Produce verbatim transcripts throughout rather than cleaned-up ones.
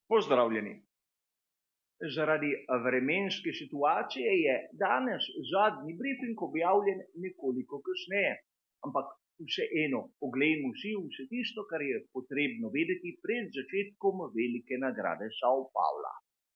Pozdravljeni. Zaradi vremenske situacije je danes zadnji brifing objavljen nekoliko kasneje, ampak vseeno poglejmo si vse tisto, kar je potrebno vedeti pred začetkom velike nagrade São Paula.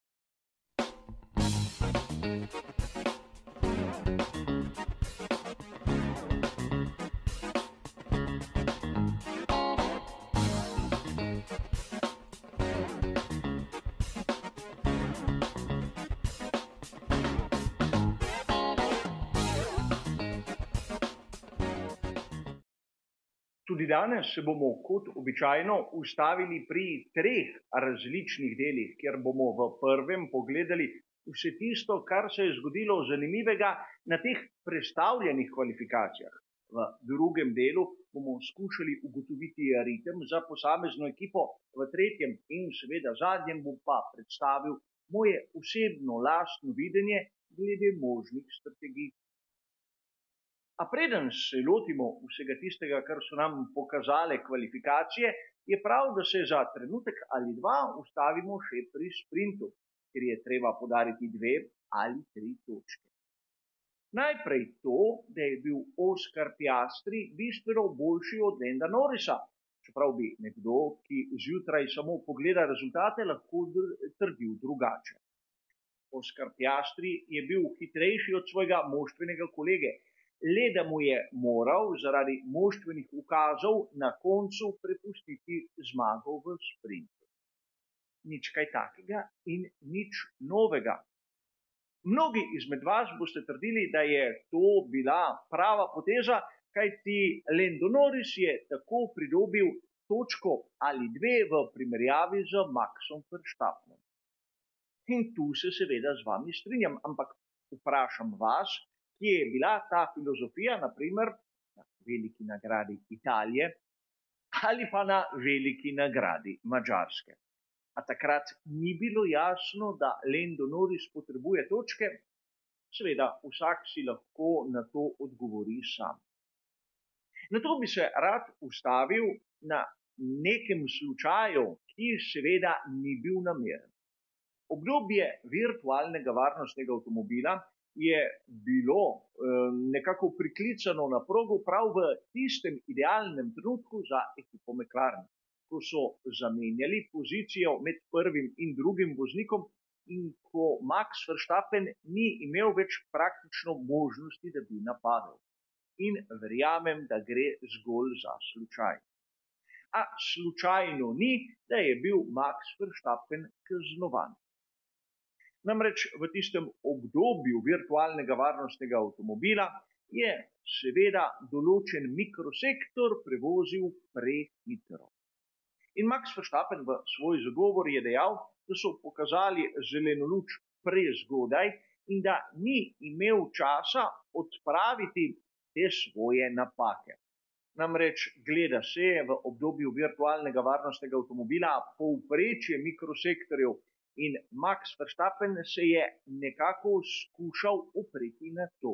Tudi danes se bomo kot običajno ustavili pri treh različnih delih, kjer bomo v prvem pogledali vse tisto, kar se je zgodilo zanimivega na teh prestavljenih kvalifikacijah. V drugem delu bomo skušali ugotoviti ritem za posamezno ekipo, v tretjem in seveda zadnjem bom pa predstavil moje osebno lastno videnje glede možnih strategij. A preden se lotimo vsega tistega, kar so nam pokazale kvalifikacije, je prav, da se za trenutek ali dva ustavimo še pri sprintu, ker je treba podariti dve ali tri točke. Najprej to, da je bil Oscar Piastri bistveno boljši od Landa Norrisa, čeprav bi nekdo, ki zjutraj samo pogleda rezultate, lahko trdil drugače. Oscar Piastri je bil hitrejši od svojega moštvenega kolege, le da mu je moral zaradi moštvenih ukazov na koncu prepustiti zmago v sprintu. Nič kaj takega in nič novega. Mnogi izmed vas boste trdili, da je to bila prava poteza, kajti Lando Norris je tako pridobil točko ali dve v primerjavi z Maxom Verstappenom. In tu se seveda z vami strinjam, ampak vprašam vas, kje je bila ta filozofija, na primer na veliki nagradi Italije ali pa na veliki nagradi Madžarske. A takrat ni bilo jasno, da Lando Norris potrebuje točke? Seveda, vsak si lahko na to odgovori sam. Na to bi se rad ustavil na nekem slučaju, ki seveda ni bil nameren. Obdobje virtualnega varnostnega avtomobila je bilo eh, nekako priklicano na progo prav v tistem idealnem trenutku za ekipo McLaren, ko so zamenjali pozicijo med prvim in drugim voznikom in ko Max Verstappen ni imel več praktično možnosti, da bi napadel. In verjamem, da gre zgolj za slučaj. A slučajno ni, da je bil Max Verstappen kaznovan. Namreč v tistem obdobju virtualnega varnostnega avtomobila je seveda določen mikrosektor prevozil prehitro. In Max Verstappen v svoj zagovor je dejal, da so pokazali zeleno luč prezgodaj in da ni imel časa odpraviti te svoje napake. Namreč gleda se v obdobju virtualnega varnostnega avtomobila povprečje mikrosektorjev in Max Verstappen se je nekako skušal upreti na to.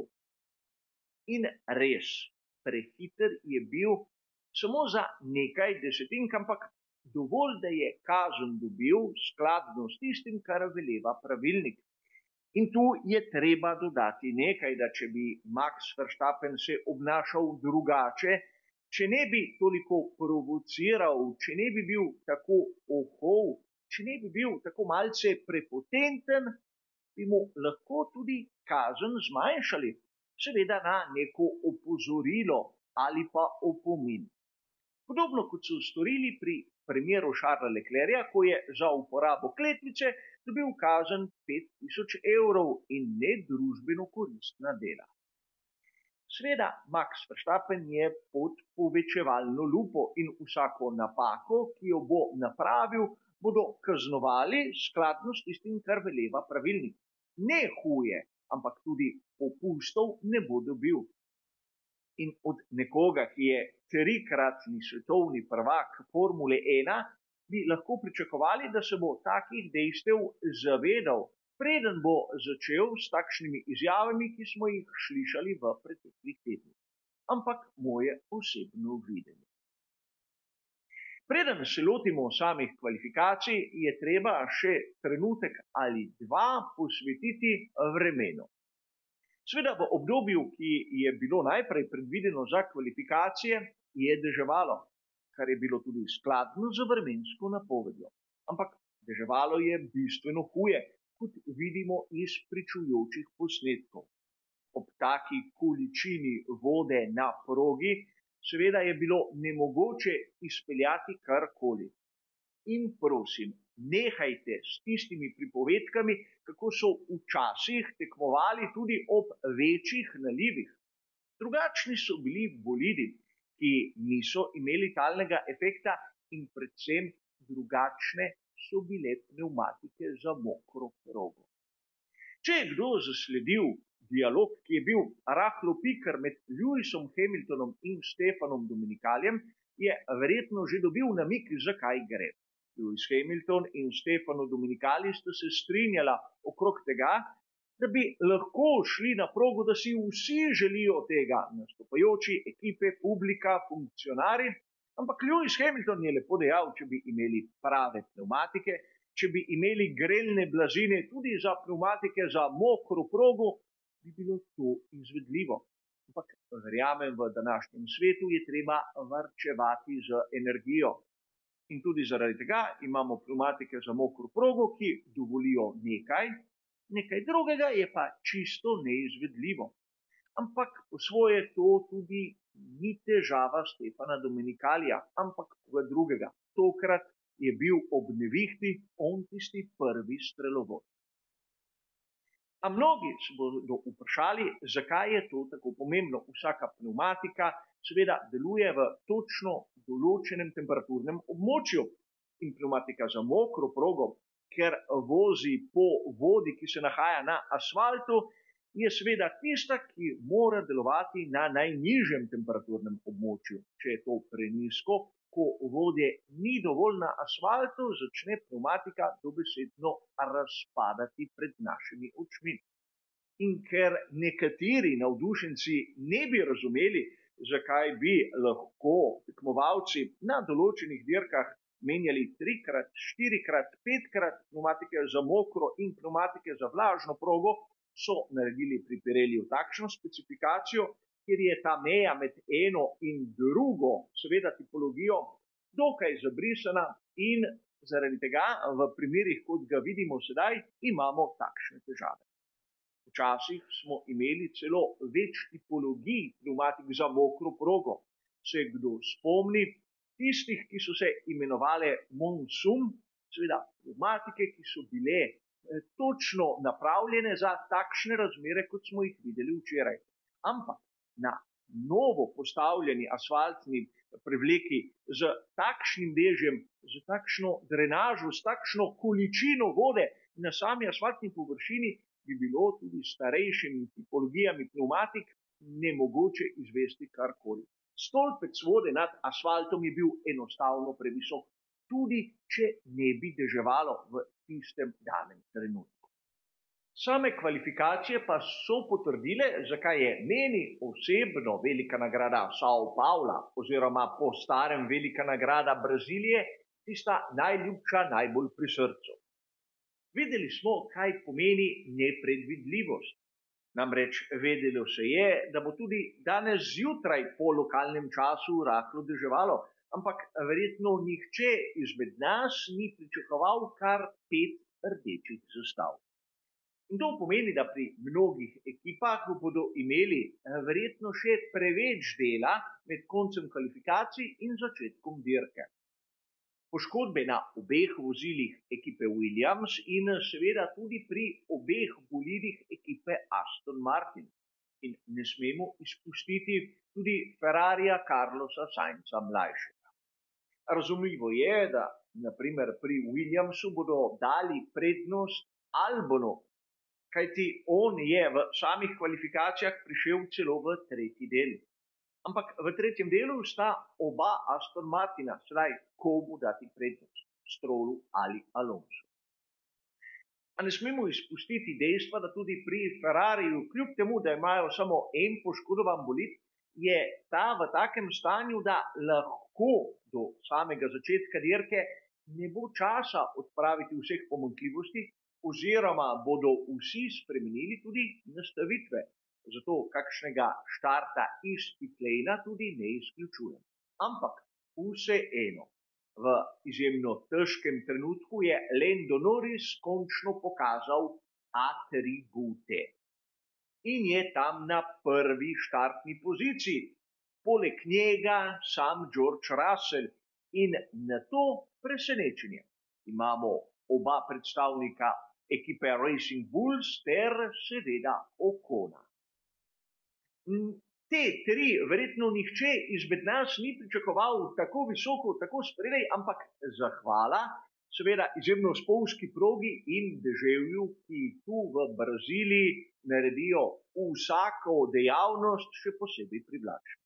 In res, prehiter je bil samo za nekaj desetink, ampak dovolj, da je kazen dobil skladno s tistim, kar veleva pravilnik. In tu je treba dodati nekaj, da če bi Max Verstappen se obnašal drugače, če ne bi toliko provociral, če ne bi bil tako ohov, če ne bi bil tako malce prepotenten, bi mu lahko tudi kazen zmanjšali, seveda na neko opozorilo ali pa opomin. Podobno kot so storili pri primeru Charlesa Leclerca, ko je za uporabo kletvice dobil kazen pet tisoč evrov in ne družbeno koristna dela. Seveda, Max Verstappen je pod povečevalno lupo in vsako napako, ki jo bo napravil, bodo kaznovali skladno s tistim, kar veleva pravilnik. Ne huje, ampak tudi popustov ne bo dobil. In od nekoga, ki je trikratni svetovni prvak Formule ena, bi lahko pričakovali, da se bo takih dejstev zavedal, preden bo začel s takšnimi izjavami, ki smo jih slišali v preteklih tednih. Ampak moje osebno videnje. Preden se lotimo samih kvalifikacij, je treba še trenutek ali dva posvetiti vremenu. Sveda v obdobju, ki je bilo najprej predvideno za kvalifikacije, je deževalo, kar je bilo tudi skladno z vremensko napovedjo. Ampak deževalo je bistveno huje, kot vidimo iz pričujočih posnetkov. Ob taki količini vode na progi, seveda je bilo nemogoče izpeljati karkoli. In prosim, nehajte s tistimi pripovedkami, kako so včasih tekmovali tudi ob večjih nalivih. Drugačni so bili bolidi, ki niso imeli talnega efekta, in predvsem drugačne so bile pnevmatike za mokro progo. Če je kdo zasledil dialog, ki je bil rahlo piker med Lewisom Hamiltonom in Stefanom Dominikaljem, je verjetno že dobil namig, zakaj gre. Lewis Hamilton in Stefano Dominicali sta se strinjala okrog tega, da bi lahko šli na progo, da si vsi želijo tega, nastopajoči, ekipe, publika, funkcionarji, ampak Lewis Hamilton je lepo dejal, če bi imeli prave pnevmatike, če bi imeli grelne blazine tudi za pnevmatike za mokro progo, bi bilo to izvedljivo. Ampak verjamem, v današnjem svetu je treba varčevati z energijo. In tudi zaradi tega imamo pnevmatike za mokro progo, ki dovolijo nekaj, nekaj drugega je pa čisto neizvedljivo. Ampak po svoje to tudi ni težava Stefana Dominikalija, ampak koga drugega. Tokrat je bil ob nevihti on tisti prvi strelovod. A mnogi se bodo vprašali, zakaj je to tako pomembno. Vsaka pnevmatika seveda deluje v točno določenem temperaturnem območju. In pnevmatika za mokro progo, ker vozi po vodi, ki se nahaja na asfaltu, je seveda tista, ki mora delovati na najnižjem temperaturnem območju. Če je to prenizko, ko vode ni dovolj na asfaltu, začne pnevmatika dobesedno razpadati pred našimi očmi. In ker nekateri navdušenci ne bi razumeli, zakaj bi lahko tekmovalci na določenih dirkah menjali trikrat, štirikrat, petkrat pnevmatike za mokro in pnevmatike za vlažno progo, so naredili pri Pirelliju takšno specifikacijo, kjer je ta meja med eno in drugo, seveda tipologijo, dokaj zabrisana in zaradi tega v primerih, kot ga vidimo sedaj, imamo takšne težave. Včasih smo imeli celo več tipologij pnevmatik za mokro progo. Se kdo spomni tistih, ki so se imenovale Monsoon, seveda pnevmatike, ki so bile eh, točno napravljene za takšne razmere, kot smo jih videli včeraj. Ampak na novo postavljeni asfaltni prevleki z takšnim dežjem, z takšno drenažo, s takšno količino vode na sami asfaltni površini, bi bilo tudi starejšimi tipologijami pnevmatik nemogoče izvesti karkoli. Stolpec vode nad asfaltom je bil enostavno previsok, tudi če ne bi deževalo v tistem danem trenutku. Same kvalifikacije pa so potrdile, zakaj je meni osebno velika nagrada Sao Paula oziroma po starem velika nagrada Brazilije tista najljubša, najbolj pri srcu. Videli smo, kaj pomeni nepredvidljivost. Namreč vedelo se je, da bo tudi danes zjutraj po lokalnem času rahlo deževalo, ampak verjetno nihče izmed nas ni pričakoval kar pet rdečih zastav. In to pomeni, da pri mnogih ekipah bodo imeli verjetno še preveč dela med koncem kvalifikacij in začetkom dirke. Poškodbe na obeh vozilih ekipe Williams in seveda tudi pri obeh bolidih ekipe Aston Martin. In ne smemo izpustiti tudi Ferrarija Carlosa Sainza mlajšega. Razumljivo je, da naprimer pri Williamsu bodo dali prednost Albonu, kajti on je v samih kvalifikacijah prišel celo v tretji del. Ampak v tretjem delu sta oba Aston Martina, sedaj komu dati prednost, Strollu ali Alonsu. A ne smemo izpustiti dejstva, da tudi pri Ferrariju, kljub temu, da imajo samo en poškodovan bolid, je ta v takem stanju, da lahko lahko do samega začetka dirke ne bo časa odpraviti vseh pomanjkljivosti, oziroma bodo vsi spremenili tudi nastavitve. Zato kakšnega štarta iz pitlejna tudi ne izključujem. Ampak vseeno, v izjemno težkem trenutku je Lando Norris končno pokazal atribute. In je tam na prvi štartni poziciji. Poleg njega sam George Russell in na to presenečenje imamo oba predstavnika ekipe Racing Bulls ter seveda Ocona. Te tri verjetno nihče izmed nas ni pričakoval tako visoko, tako spredaj, ampak zahvala seveda izjemno spolzki progi in deževju, ki tu v Braziliji naredijo vsako dejavnost še posebej privlačno.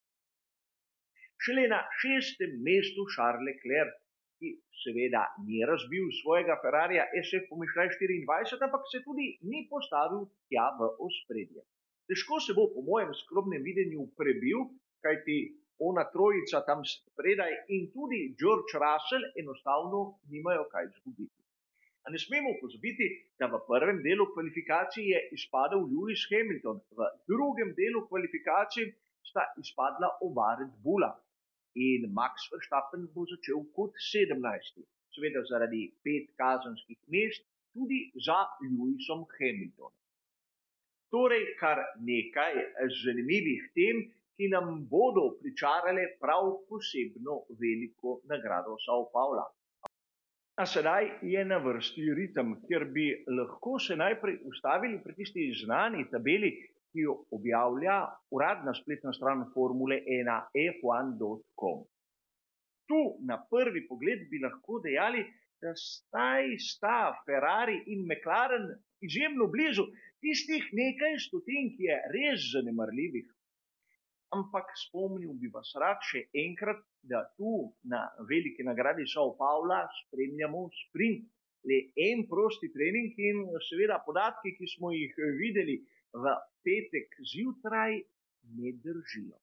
Šele na šestem mestu Charles Leclerc, ki seveda ni razbil svojega Ferrarija S F Pomišljaj štiriindvajset, ampak se tudi ni postavil tja v ospredje. Težko se bo po mojem skromnem videnju prebil, kajti ona trojica tam spredaj in tudi George Russell enostavno nimajo kaj izgubiti. A ne smemo pozabiti, da v prvem delu kvalifikacij je izpadel Lewis Hamilton, v drugem delu kvalifikacij sta izpadla oba Red Bulla in Max Verstappen bo začel kot sedemnajsti, seveda zaradi pet kazenskih mest tudi za Lewisom Hamiltonom. Torej kar nekaj zanimivih tem, ki nam bodo pričarale prav posebno veliko nagrado Sao Paula. A sedaj je na vrsti ritem, kjer bi lahko se najprej ustavili pri tisti znani tabeli, ki jo objavlja uradna spletna stran Formule ena F ena pika com. Tu na prvi pogled bi lahko dejali, da staj sta Ferrari in McLaren izjemno blizu, tistih nekaj stotink je res zanemarljivih. Ampak spomnil bi vas rad še enkrat, da tu na veliki nagradi Sao Paula spremljamo sprint, le en prosti trening in seveda podatki, ki smo jih videli v petek zjutraj, ne držijo.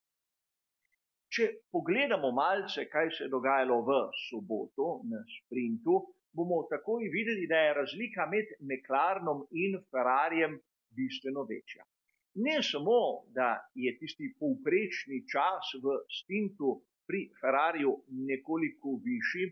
Če pogledamo malce, kaj se je dogajalo v soboto na sprintu, bomo takoj videli, da je razlika med McLarenom in Ferrarijem bistveno večja. Ne samo, da je tisti povprečni čas v stintu pri Ferrariju nekoliko višji,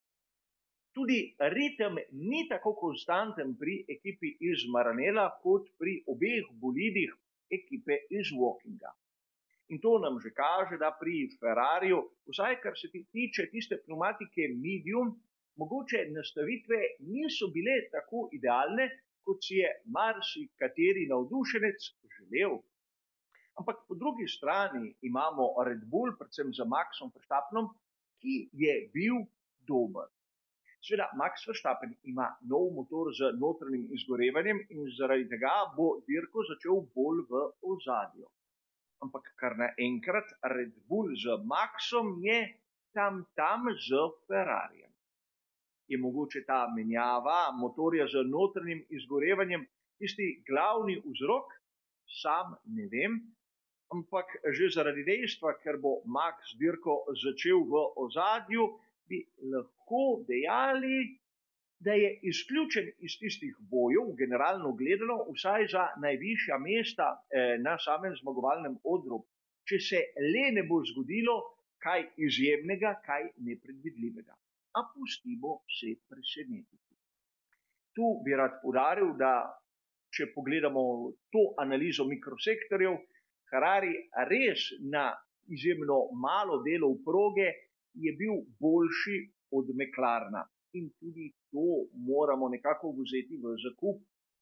tudi ritem ni tako konstanten pri ekipi iz Maranela kot pri obeh bolidih ekipe iz Wokinga. In to nam že kaže, da pri Ferrariju, vsaj kar se tiče tiste pneumatike medium, mogoče nastavitve niso bile tako idealne, kot si je marsikateri navdušenec želel. Ampak po drugi strani imamo Red Bull, predvsem za Maxom Verstappenom, ki je bil dober. Seveda, Max Verstappen ima nov motor z notranjim izgorevanjem in zaradi tega bo dirko začel bolj v ozadju. Ampak kar naenkrat Red Bull z Maxom je tam tam z Ferrarijem. Je mogoče ta menjava motorja z notranjim izgorevanjem tisti glavni vzrok? Sam ne vem, ampak že zaradi dejstva, ker bo Max dirko začel v ozadju, bi lahko dejali, da je izključen iz tistih bojev, generalno gledano, vsaj za najvišja mesta eh, na samem zmagovalnem odru, če se le ne bo zgodilo kaj izjemnega, kaj nepredvidljivega. A pustimo se presenetiti. Tu bi rad poudaril, da če pogledamo to analizo mikrosektorjev, Ferrari res na izjemno malo delov proge je bil boljši od McLarena. In tudi to moramo nekako vzeti v zakup.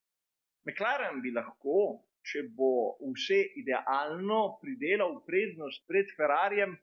McLaren bi lahko, če bo vse idealno, pridelal prednost pred Ferrarijem,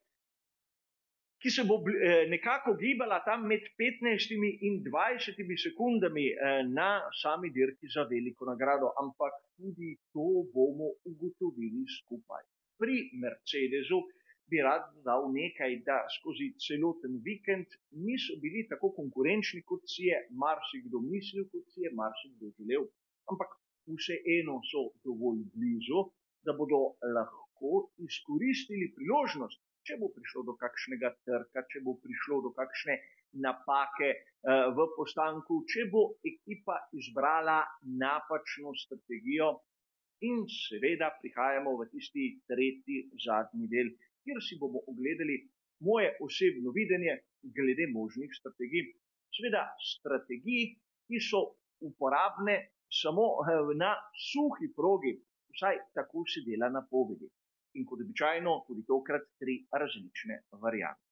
ki se bo nekako gibala tam med petnajstimi in dvajsetimi sekundami na sami dirki za veliko nagrado, ampak tudi to bomo ugotovili skupaj. Pri Mercedesu bi rad dodal nekaj, da skozi celoten vikend niso bili tako konkurenčni, kot si je marsikdo mislil, kot si je marsikdo želel. Ampak vseeno so dovolj blizu, da bodo lahko izkoristili priložnost, če bo prišlo do kakšnega trka, če bo prišlo do kakšne napake v postanku, če bo ekipa izbrala napačno strategijo. In seveda prihajamo v tisti tretji, zadnji del, kjer si bomo ogledali moje osebno videnje glede možnih strategij. Seveda strategij, ki so uporabne samo na suhi progi, vsaj tako se dela napovedi. In kot običajno tudi tokrat tri različne variante.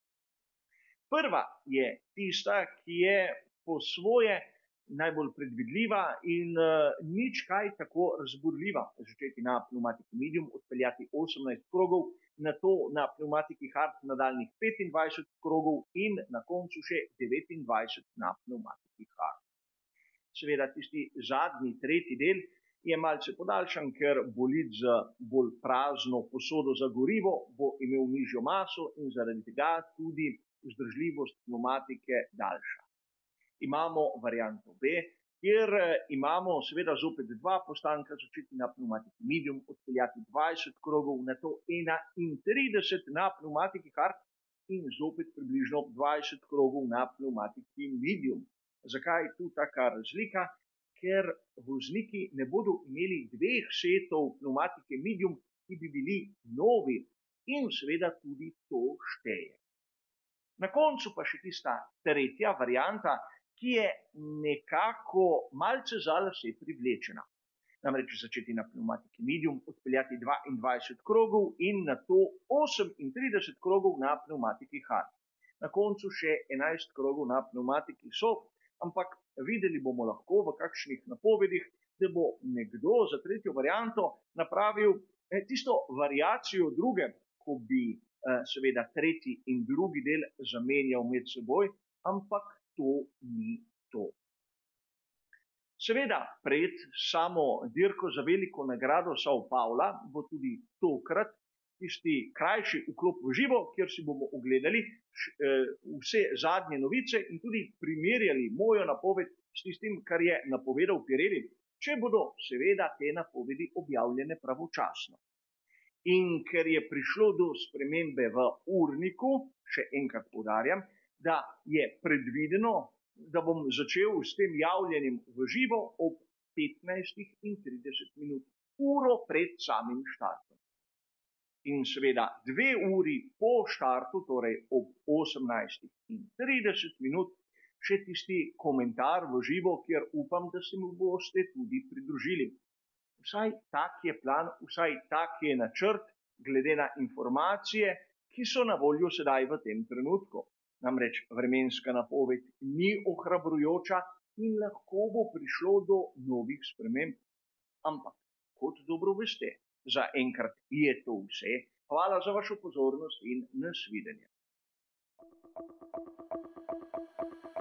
Prva je tista, ki je po svoje najbolj predvidljiva in uh, nič kaj tako razburljiva. Začeti na pneumatiki medium, odpeljati osemnajst krogov, nato na pneumatiki hard nadaljnjih petindvajset krogov in na koncu še devetindvajset na pneumatiki hard. Seveda tisti zadnji, tretji del je malce podaljšan, ker bolid z bolj prazno posodo za gorivo bo imel nižjo maso in zaradi tega tudi vzdržljivost pneumatike daljša. Imamo varianto B, kjer imamo seveda zopet dva postanka, začeti na pneumatiki medium, odpeljati dvajset krogov, nato enaintrideset na pneumatiki hard in zopet približno dvajset krogov na pneumatiki medium. Zakaj tu taka razlika? Ker vozniki ne bodo imeli dveh setov pneumatike medium, ki bi bili novi in seveda tudi to šteje. Na koncu pa še tista tretja varianta, ki je nekako malce za lase privlečena. Namreč začeti na pneumatiki medium, odpeljati dvaindvajset krogov in nato osemintrideset krogov na pneumatiki hard. Na koncu še enajst krogov na pneumatiki soft, ampak videli bomo lahko v kakšnih napovedih, da bo nekdo za tretjo varianto napravil tisto variacijo druge, ko bi seveda tretji in drugi del zamenjal med seboj, ampak to ni to. Seveda, pred samo dirko za veliko nagrado São Paula bo tudi tokrat tisti krajši vklop v živo, kjer si bomo ogledali vse zadnje novice in tudi primerjali mojo napoved s tistim, kar je napovedal Pirelli, če bodo seveda te napovedi objavljene pravočasno. In ker je prišlo do spremembe v urniku, še enkrat poudarjam, da je predvideno, da bom začel s tem javljanjem v živo ob petnajstih in trideset minut, uro pred samim štartom. In seveda dve uri po štartu, torej ob osemnajstih in trideset minut, še tisti komentar v živo, kjer upam, da se mi boste tudi pridružili. Vsaj tak je plan, vsaj tak je načrt, glede na informacije, ki so na voljo sedaj v tem trenutku. Namreč vremenska napoved ni ohrabrujoča in lahko bo prišlo do novih sprememb. Ampak, kot dobro veste, za enkrat je to vse. Hvala za vašo pozornost in nasvidenje.